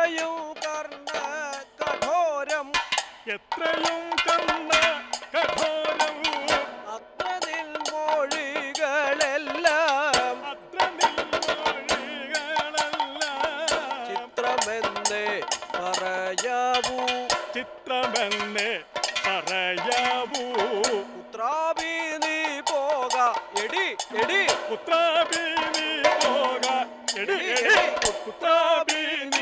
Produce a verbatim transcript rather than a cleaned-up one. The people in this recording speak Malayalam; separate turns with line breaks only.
എത്രയും കർണ കഠോരം
എത്രയും കർണ കഠോരം
അത്ര നിൽ മൊഴികളെല്ലാം
അത്ര നിൽ മൊഴികളെല്ലാം
ചിത്രമെന്നേ പറയാവൂ
ചിത്രമെന്നേ പറയാവൂ
പുത്രാഭി നീ പോക എടി എടി
പുത്രാഭി നീ പോക എടി എടി പുത്രാഭി